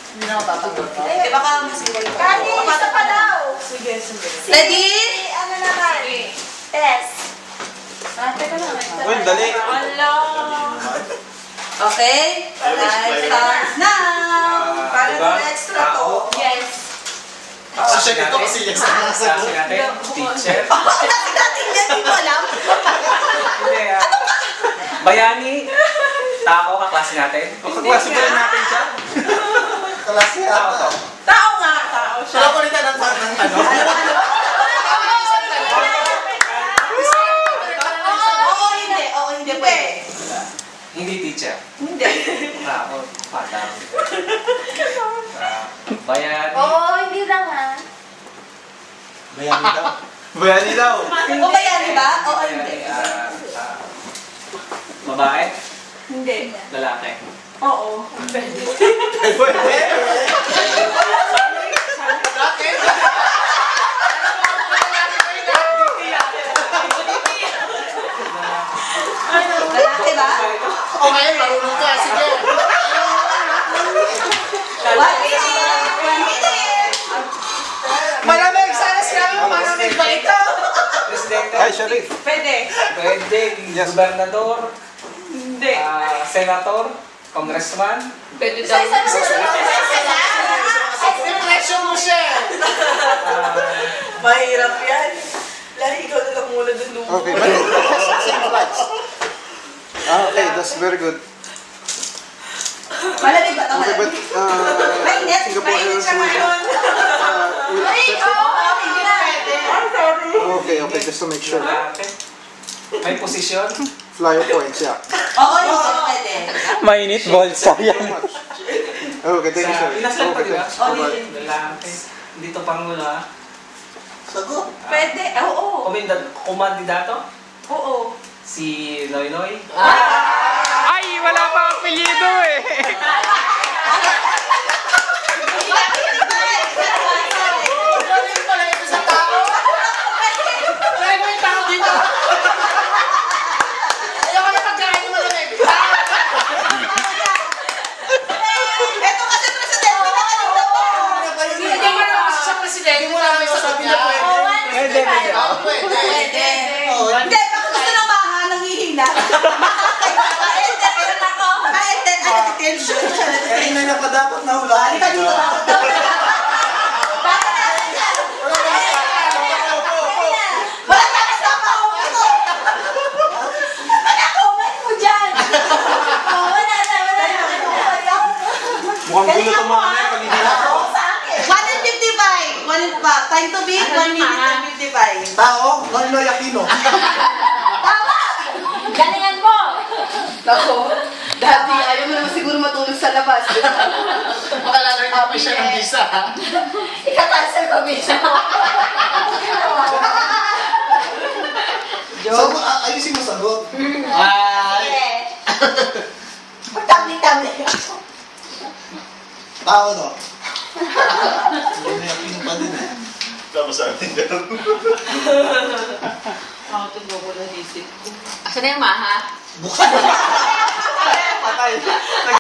Hindi na matatanggap. Eh, baka masingol ko. Kani, isa pa daw. Sige, sige. Ready? Ano naman? Test. Teka lang. Well, dali. Hello. Okay? Time starts now! Para diba? sa extra to. Yes. Kasi siya ito kasi yes na nasa Klase natin, teacher. Kasi natin yan, hindi ko alam. Hindi, bayani, tao, kaklase natin. Kaklase ba natin siya? Kalasi Tao to. Tao nga, tao siya. Wala ko rin ng tanong. Oo, hindi. Oo, hindi pwede. Hindi teacher. Hindi. Tao, patang. Bayani. Oo, hindi lang ha. Bayani daw. Bayani daw. O bayani ba? Oo, hindi. Babae, Hindi. lalaki. Oo. Pwede. Pwede. Lalaki ba? O ngayon, marunong ka. Sige. One minute! 1 minute! Malamig! Sana sinabi mo, malamig ba ito? Presidente. Hi, Sharif. Pwede. Pwede. Gobernador. Hindi. Senator. Congressman. Pwede daw. Impression mo siya. Mahirap yan. Lahi, ikaw na lang muna dun. Okay, same flights. Okay, that's very good. Malamig ba ito? Okay, but Mainit? Singapore Airlines siya ngayon. will accept it. Oo, hindi na pwede. Okay, okay, just to make sure. Lalaki. May posisyon. Flyer points, yeah. Oo, hindi pwede. Mainit bolsa yan. Okay, thank you, sir. Pinas lang pa, Okay, di ba? thanks. Oh, Bye-bye. Lalaki. Dito Pangulo, ha? Sagot. Pwede. Oo. Kumandidato? Oo. Si Noynoy. Ay, wala pa apelyido eh. Galing pala ito sa tao. Try mo yung tao dito. Ayaw ka na pagkain ng malamig. Ito kasi presidente na kanina to. Hindi mo na kasi sa presidente. Hindi mo na may sagot niya. Pwede, pwede. Pwede. Oo. Hindi, baka gusto ng maha, nanghihina. Kaente, meron ako. Kaente, ay, attention. Kanina na pa dapat nahula. Halika dito, dapat daw. Bakit natin yan? Wala ka kasama ako ito. Comment mo dyan. Oo, wala na. Mukhang gulo itong mga na, pag hindi na. 1 and 55. 1 and 5. Time to beat, 1 minute and 55. Tao, Noynoy Aquino. Tama! Galingan mo! Ako, dati ayaw mo naman siguro matulog sa labas. Makalalagay pa siya ng visa. Ika-cancel ko, Misha. So, ayusin mo sagot. Ay! Magtamli-tamli ako. Tao, no? Noynoy Aquino pa din eh. Tapos sa atin daw. Ako, ito ko na isip ko. Asa na yung maha? Patay.